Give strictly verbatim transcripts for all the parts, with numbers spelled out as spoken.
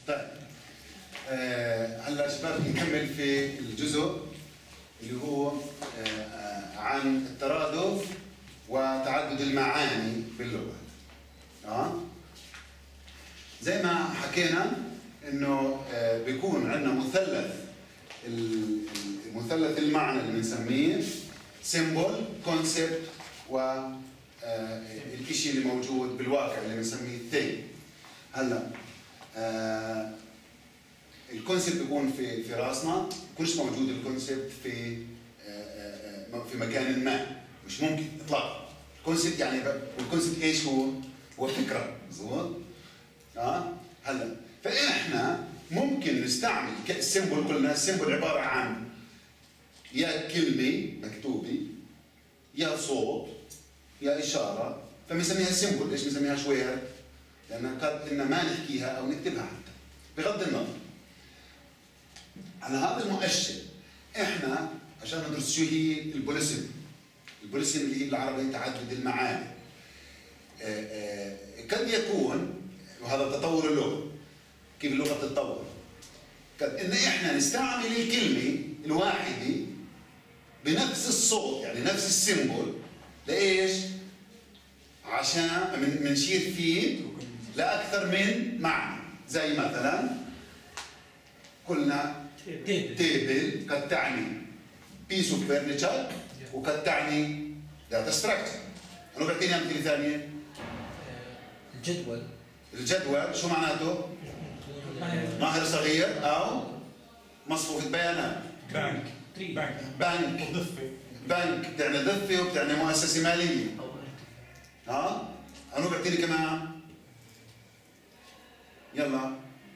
طيب آه هلا شباب نكمل في الجزء اللي هو آه عن الترادف وتعدد المعاني باللغة. اه زي ما حكينا انه آه بيكون عندنا مثلث المثلث المعنى اللي بنسميه سيمبل كونسبت و الشيء اللي موجود بالواقع اللي بنسميه ثينج. هلا آه الكونسبت بيكون في في راسنا، بيكونش موجود الكونسبت في آه آه في مكان ما، مش ممكن اطلاقا. الكونسبت يعني والكونسبت ايش هو؟ هو فكره، مضبوط؟ اه هلا فاحنا ممكن نستعمل السيمبل. قلنا السيمبل عباره عن يا كلمه مكتوبه يا صوت يا اشاره، فبنسميها سيمبل. ليش بنسميها شوير؟ لان قد إن ما نحكيها او نكتبها حتى بغض النظر. على هذا المؤشر احنا عشان ندرس شو هي البوليسم. البوليسم اللي هي بالعربي تعدد المعاني. آآ آآ قد يكون، وهذا تطور اللغه، كيف اللغه بتتطور، قد ان احنا نستعمل الكلمه الواحده بنفس الصوت، يعني نفس السيمبل، لايش؟ عشان بنشير فيه لاكثر من معنى. زي مثلا قلنا تيبل قد تعني بيس اوف فurniture وقد تعني داتا ستراكشر. انا بعطيني امثله ثانيه. الجدول. الجدول شو معناته؟ ماهر صغير او مصفوفة بيانات. بنك بنك بنك ضفه. بنك بتعني ضفه وبتعني مؤسسه ماليه. ها؟ انا بعطيني كمان. يلا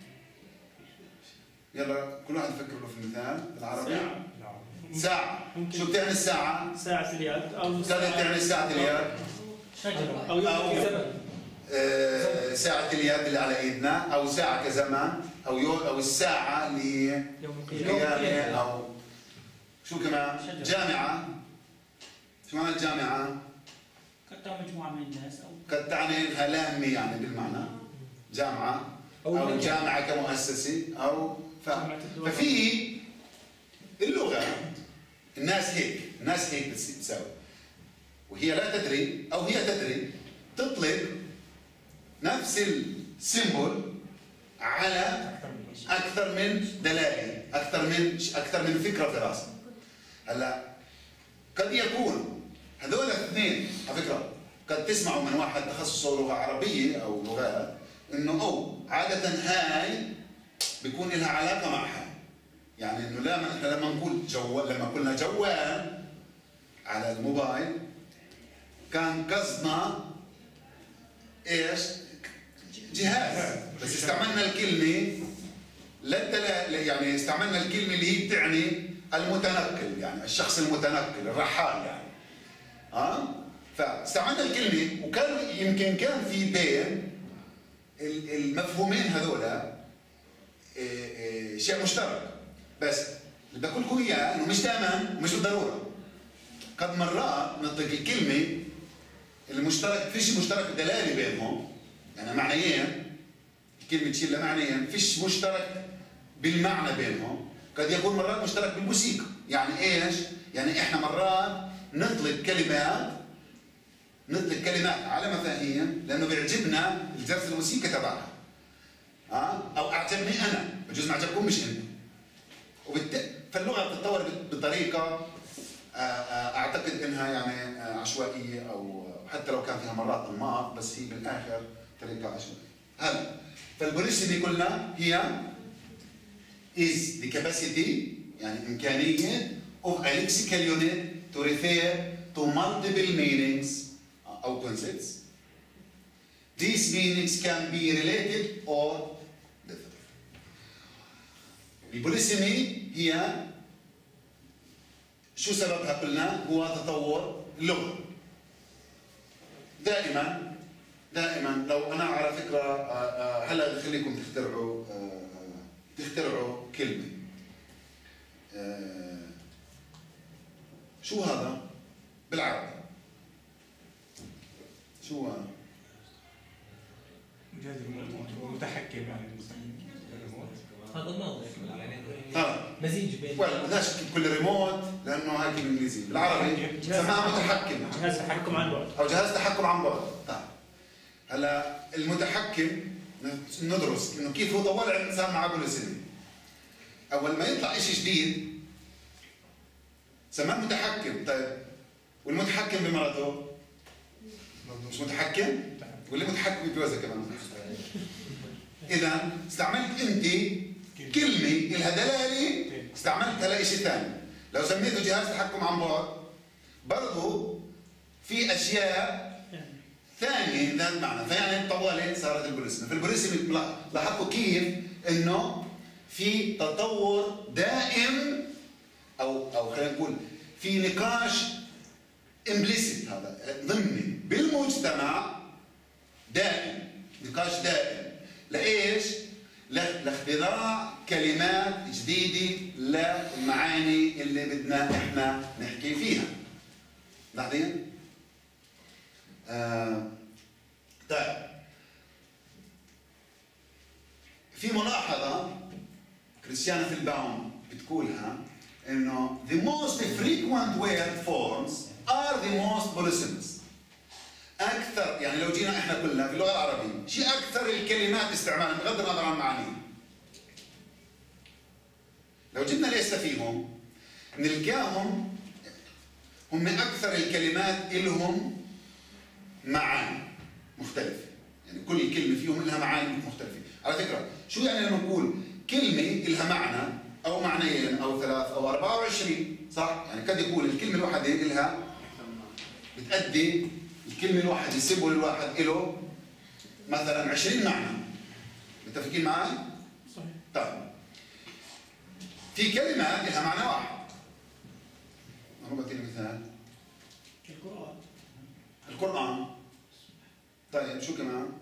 يلا كل واحد يفكر له في مثال بالعربي. ساعة. شو بتعني الساعة؟ ساعة اليد أو ساعة بتعني ساعة اليد. شجرة أو أو زمن. آه ساعة اليد اللي على ايدنا، أو ساعة كزمان، أو يوم، أو الساعة اللي يوم القيامة، أو شو كمان؟ جامعة. شو معنى الجامعة؟ قد تعني مجموعة من الناس أو قد تعني انها لامة يعني بالمعنى. جامعة أو جامعة كمؤسسة أو ف... ففي اللغة الناس هيك، الناس هيك بتساوي، وهي لا تدري أو هي تدري تطلق نفس السيمبل على أكثر من دلالة، أكثر من أكثر من فكرة في راسها. هلا قد يكون هذول الاثنين على فكرة قد تسمعوا من واحد تخصصه لغة عربية أو لغات إنه أو عادة هاي بيكون لها علاقة مع هاي. يعني إنه لما إحنا لما نقول جوال، لما قلنا جوال على الموبايل كان قصدنا إيش؟ جهاز، بس استعملنا الكلمة للدلالة، يعني استعملنا الكلمة اللي هي بتعني المتنقل، يعني الشخص المتنقل، الرحال يعني. ها؟ أه؟ فاستعملنا الكلمة وكان يمكن كان في بين المفهومين هذولا شيء مشترك، بس اللي بقول لكم اياه انه مش دائما ومش بالضروره. قد مرات نطلق الكلمه المشترك، فيش مشترك دلالي بينهم، يعني معنيين، الكلمه تشيل لها معنيين، فيش مشترك بالمعنى بينهم. قد يكون مرات مشترك بالموسيقى. يعني ايش؟ يعني احنا مرات نطلق كلمات نطلق كلمات على مفاهيم لانه بيعجبنا الجرس الموسيقى تبعها. ها؟ او اعجبني انا، بجوز ما عجبكم مش انت. وبالت... فاللغه بتتطور بطريقه اعتقد انها يعني عشوائيه، او حتى لو كان فيها مرات انماط، بس هي بالاخر طريقه عشوائيه. هلا فالبوليسيمي قلنا هي is the capacity، يعني امكانيه of a lexical unit to refer to multiple meanings or concepts. These meanings can be related or different. البوليسيمي هي شو سببها؟ قلنا هو تطور اللغة. دائما دائما لو انا على فكرة هلا بخليكم تخترعوا تخترعوا كلمة. شو هذا بالعربي؟ شو هذا؟ متحكم يعني هذا الموضوع يعني اه مزيج بين ولا بدناش كل ريموت لانه هاي بالانجليزي، بالعربي سماها متحكم جهاز تحكم عن بعد. او جهاز تحكم عن بعد. طيب هلا المتحكم ندرس انه كيف هو طوال الانسان مع كل سنه. اول ما يطلع شيء جديد سماه متحكم. طيب والمتحكم بمرته مش متحكم؟ واللي متحكم بجوزها كمان. اذا استعملت انت كلمه لها دلاله استعملتها لشيء ثاني. لو سميته جهاز تحكم عن بعد برضه في اشياء ثانيه ذات معنى. فيعني طوالي صارت البوليسم. في البوليسم لاحظتوا كيف انه في تطور دائم او او خلينا نقول في نقاش امبليسيت هذا ضمني بالمجتمع دائم، نقاش دائم لايش؟ لاختراع كلمات جديده للمعاني اللي بدنا احنا نحكي فيها. لاحظين؟ آه طيب في ملاحظه كريستيانا فيلباوم بتقولها انه the most frequent word forms are the most polysemous. اكثر يعني لو جينا احنا كلنا في اللغه العربيه شيء اكثر الكلمات استعمالا بغض النظر عن معانيها. لو جبنا ليست فيهم نلقاهم هم اكثر الكلمات لهم معاني مختلفه، يعني كل كلمه فيهم لها معاني مختلفه. على فكره شو يعني لما نقول كلمه لها معنى او معنيين او ثلاث او أربعة وعشرين صح؟ يعني قد يكون الكلمه الواحده لها بتأدي الكلمه الواحده السيمبل الواحد له مثلا عشرين معنى. متفقين معي؟ صحيح. طيب في كلمه لها معنى واحد. انا بعطيني مثال. القرآن. القرآن. طيب شو كمان؟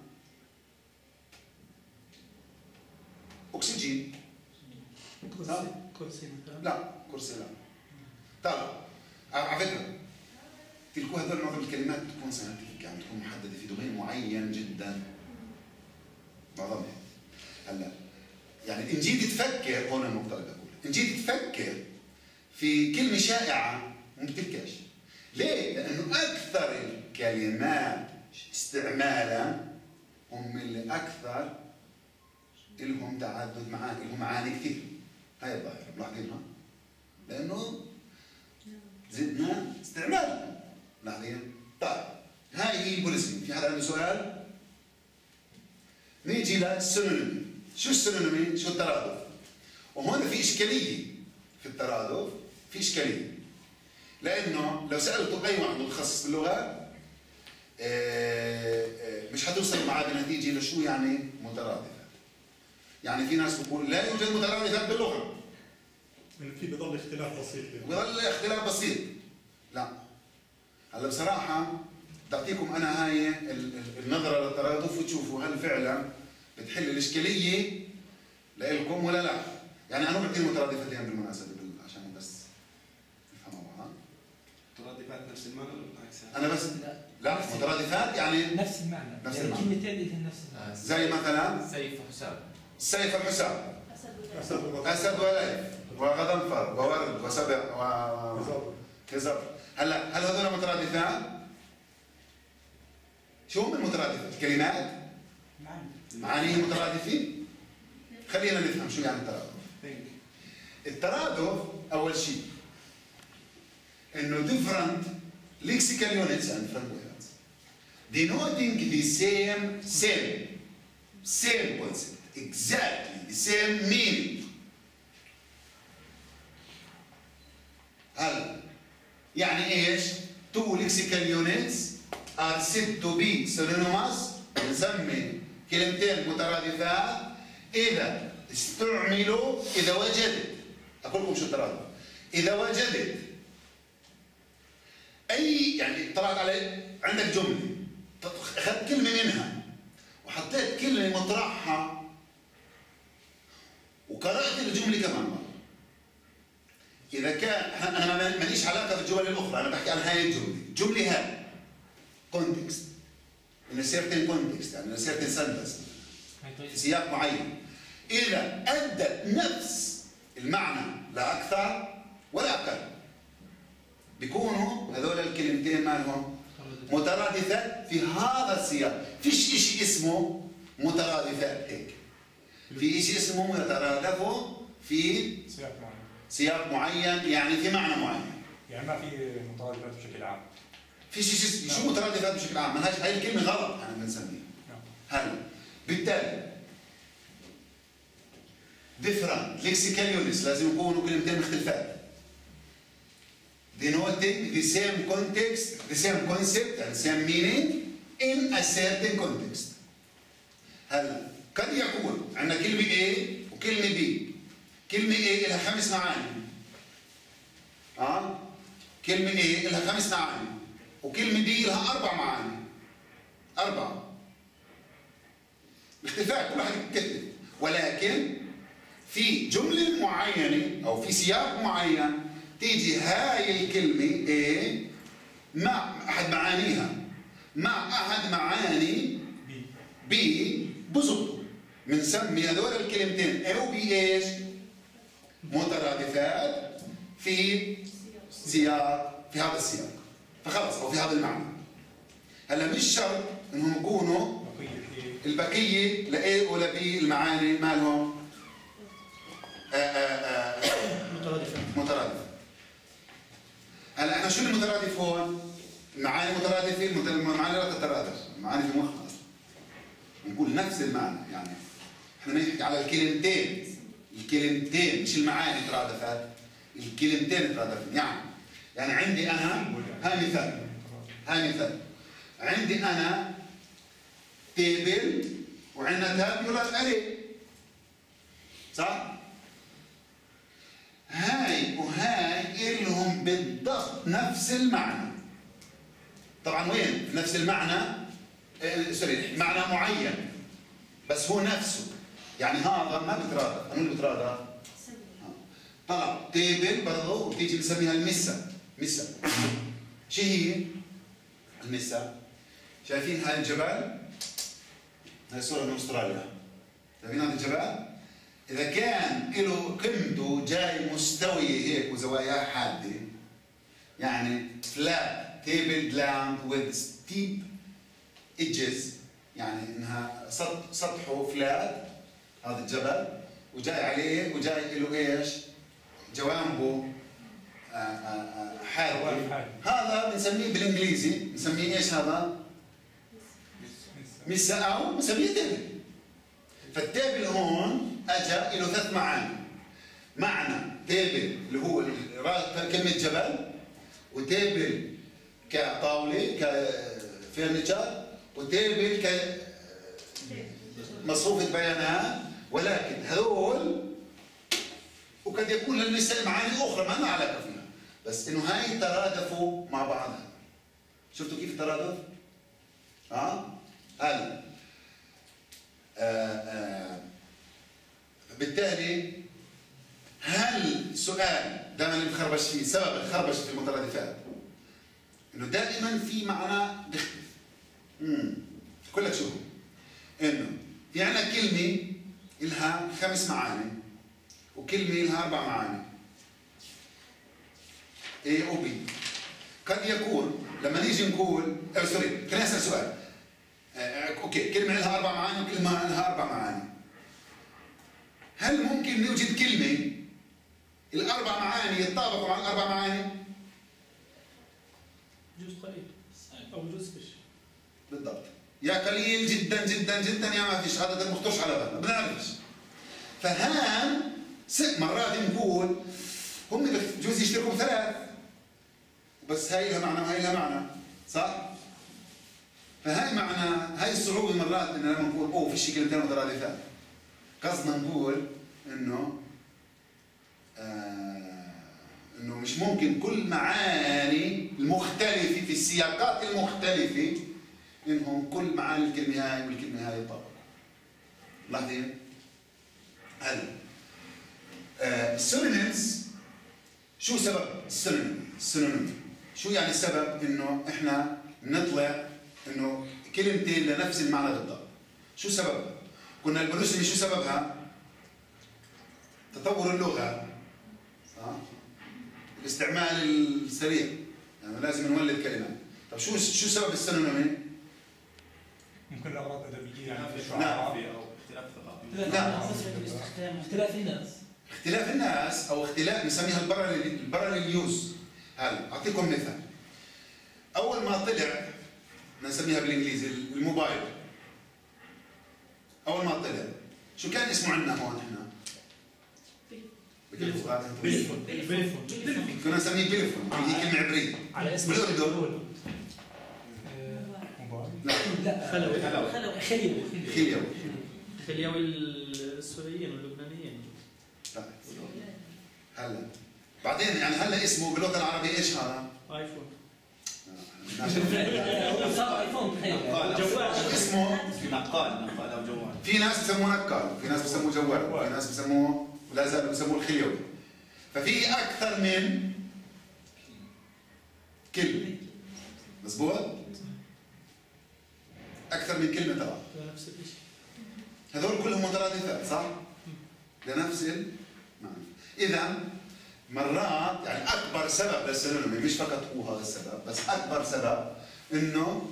أكسجين. كرسي. كرسي مثلا. لا كرسي لا. طيب على فكرة تلكوا هذول معظم الكلمات بتكون ساينتفك، يعني بتكون محددة في دومين معين جدا. معظمها. هلا يعني إن جيت تفكر هون النقطة اللي بقولها، إن جيت تفكر في كلمة شائعة ما بتلكاش. ليه؟ لأنه أكثر الكلمات استعمالا هم اللي أكثر لهم تعدد معاني، لهم معاني كثير. هاي الظاهرة ملاحظينها؟ لأنه زدنا استعمالها. ملاحظين؟ طيب هاي هي البوليسمي. في حدا عنده سؤال؟ نيجي للسينونيمي. شو السينونيمي؟ شو الترادف؟ وهون في إشكالية في الترادف، في إشكالية. لأنه لو سألته أي واحد متخصص باللغة مش حتوصل معاه بنتيجة لشو يعني مترادفة. يعني في ناس بتقول لا يوجد مترادفات باللغة. في بضل اختلاف بسيط. بضل اختلاف بسيط. لا. هلا بصراحة تعطيكم أنا هاي النظرة للترادف وتشوفوا هل فعلا بتحل الإشكالية لإلكم ولا لا. يعني أنا بعطي مترادفتين بالمناسبة عشان بس نفهموا بعض. مترادفات نفس المعنى ولا بالعكس؟ أنا بس لا, لا مترادفات يعني نفس المعنى. نفس يعني المعنى. كلمتين لهم نفس المعنى. زي مثلا سيف حسام. سيف الحسام. أسد أسد وليث وغضنفر وورد وسبع و كزر. هلا هل هذول مترادفات؟ شو هم المترادفات؟ كلمات؟ معاني. معانيهم مترادفين؟ خلينا نفهم شو يعني الترادف. الترادف أول شيء إنه different lexical units and different words denoting the same same same concept exactly the same meaning. هلا يعني ايش؟ two lexical units are said to be synonymous. نسمي كلمتين مترادفات إذا استعملوا إذا وجدت. أقول لكم شو الترادف. إذا وجدت أي يعني طلعت علي عندك جملة أخذت كلمة منها وحطيت كلمة مطرحها وقرأت الجملة كمان مرة. إذا كان أنا ماليش علاقة بالجمل الأخرى، أنا بحكي عن هاي الجملة، الجملة هاي context in a certain context يعني in a certain sentence في سياق معين. إذا أدت نفس المعنى لا أكثر ولا أقل بيكونوا هذول الكلمتين مالهم مترادفات في هذا السياق. فيش شيء اسمه مترادفات هيك، في شيء اسمه يترادفوا في سياق معين، سياق معين، يعني في معنى معين. يعني ما في مترادفات بشكل عام. في شيء شيء شو مترادفات بشكل عام؟ ما هاي الكلمه غلط احنا بنسميها. هلا بالتالي different lexical units لازم يكونوا كلمتين مختلفات denoting the same context, the same concept and same meaning in a certain context. هلا قد يكون عندنا كلمة A وكلمة B. كلمة A لها خمس معاني. اه كلمة A لها خمس معاني وكلمة B لها أربع معاني. أربعة. اختلاف كل واحد يكتب، ولكن في جملة معينة أو في سياق معين تيجي هاي الكلمة A مع أحد معانيها مع أحد معاني B بزبطوا. بنسمي هذول الكلمتين A و B إيش؟ مترادفات في سياق، في هذا السياق، فخلص أو في هذا المعنى. هلا مش شرط إنهم يكونوا البقية ل A ولا B المعاني مالهم مترادفة. مترادفة. هلا احنا شو المترادف هون؟ المعاني مترادفة، المعاني لا تترادف، المعاني في مخنا نقول نفس المعنى. يعني احنا بنحكي على الكلمتين، الكلمتين مش المعاني ترادفات، الكلمتين ترادفين. يعني يعني عندي انا هاي مثال، هاي مثال عندي انا تيبل وعندنا تابيولار اري، صح؟ هاي وهاي إلهم بالضبط نفس المعنى. طبعا وين؟ نفس المعنى اه سوري معنى معين بس هو نفسه. يعني هذا ما بترادف، أنا اللي بترادف طلع تيبل برضه وتيجي بنسميها المسة. مسة شو هي؟ المسة شايفين هاي الجبل؟ هاي صورة من أستراليا. شايفين هذا الجبل؟ إذا كان له قمته جاي مستوية هيك وزواياها حادة، يعني flat table land with steep edges، يعني إنها سطحه فلات هذا الجبل وجاي عليه وجاي له إيش؟ جوانبه حادة. هذا بنسميه بالإنجليزي بنسميه إيش هذا؟ مسا أو بنسميه تيبل. فالتيبل هون اجى له ثلاث معاني. معنى تيبل اللي هو كلمة جبل، وتيبل كطاولة كفرنيتشر، وتيبل كمصروفة بيانات. ولكن هذول وقد يكون للنساء معاني أخرى ما لنا علاقة فيها، بس إنه هاي ترادفوا مع بعضها. شفتوا كيف الترادف؟ ها؟ هلا آه آه بالتالي هل سؤال دائما اللي بخربش فيه سبب الخربش في المترادفات انه دائما في معنى بيختلف. امم كلك شوف انه في عندنا كلمه لها خمس معاني وكلمه لها اربع معاني A و B. قد يكون لما نيجي نقول أو سوري خلينا نسال سؤال. آه اوكي كلمه لها اربع معاني وكلمه لها اربع معاني. هل ممكن نوجد كلمة الأربع معاني يتطابقوا مع الأربع معاني؟ جزء قليل أو جزء فيش. بالضبط. يا قليل جدا جدا جدا يا ما فيش، هذا ما بخطرش على بالنا، ما بنعرفش. فهان مرات نقول هم بجوز يشتركوا بثلاث بس هاي لها معنى وهي لها معنى، صح؟ فهاي معنى هاي الصعوبة مرات إن لما نقول أوه في كلمتين مترادفات. قصدنا نقول انه آه انه مش ممكن كل معاني المختلفه في السياقات المختلفه انهم كل معاني الكلمه هاي والكلمه هاي يطابقوا. لاحظين؟ هلا آه السينونيمز شو سبب السينونيم؟ السينونيم شو يعني السبب انه احنا نطلع انه كلمتين لنفس المعنى بالضبط؟ شو سببها؟ كنا البلوسمي شو سببها؟ تطور اللغه صح؟ الاستعمال السريع يعني لازم نولد كلمات. طب شو شو سبب السينونيمي؟ ممكن لاغراض ادبيه يعني في نعم. الشعراء او اختلاف ثقافي. نعم. اختلاف الناس. اختلاف الناس او اختلاف بنسميها الباراليل يوز. هلا اعطيكم مثال. اول ما طلع بنسميها بالانجليزي الموبايل. اول ما طلع شو كان اسمه عندنا هون احنا؟ بلفون بلفون كنا نسميه بلفون، هي كلمه عبريه. على اسم بالاردن لا لا خلوي خلوي خليوي خليوي. خليوي السوريين واللبنانيين. هلا بعدين يعني هلا اسمه باللغه العربيه ايش هذا؟ ايفون. صار ايفون تخيل جوال. شو اسمه؟ نقال نقال او جوال. في ناس بسموه نقال، في ناس بسموه جوال، في ناس بسموه ولا زالوا بسموه الخليوي. ففي اكثر من كلمه مزبوط؟ اكثر من كلمه ترى نفس الشيء. هذول كلهم مترادفات صح؟ لنفس المعنى. اذا مرات يعني اكبر سبب للسينونيمي مش فقط هو هذا السبب، بس اكبر سبب انه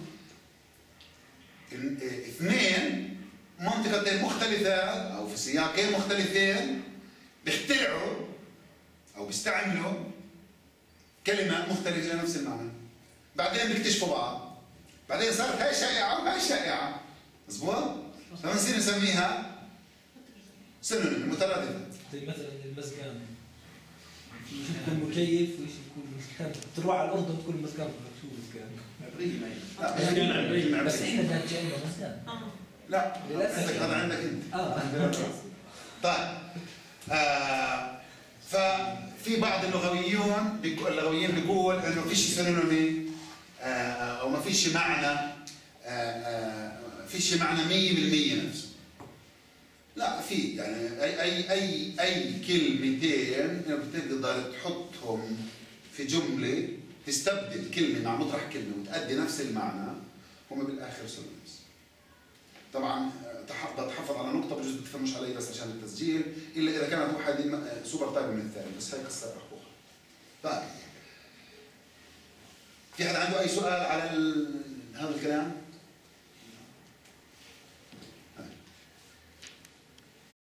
اثنين منطقتين مختلفات او في سياقين مختلفين بيخترعوا او بيستعملوا كلمات مختلفه لنفس المعنى. بعدين بيكتشفوا بعض. بعدين صارت هاي شائعه وهاي شائعه. مضبوط؟ فبنصير نسميها سينونيم مترادفات. زي مثلا المزقان يكون مكيف ويش يكون مسكان. تروح على الاردن تكون مسكان شو مسكان؟ عبريه ما هي. لا مسكان عبرية. بس احنا ذات عندنا مسكان. لا للأسف. عندك هذا عندك انت. اه طيب آه ففي بعض اللغويون بيقول اللغويين بيقول انه فيش سينونيمي آه او ما فيش معنى آه آه فيش معنى مية بالمية نفسه. لا في يعني اي اي اي اي كلمتين بتقدر تحطهم في جمله تستبدل كلمه مع مطرح كلمه وتؤدي نفس المعنى هم بالاخر سينونيمز. طبعا بتحفظ على نقطه بجوز بتفهموش علي بس عشان التسجيل الا اذا كانت واحد سوبر تايب من الثاني بس هي قصه اخوها. طيب في حد عنده اي سؤال على هذا الكلام؟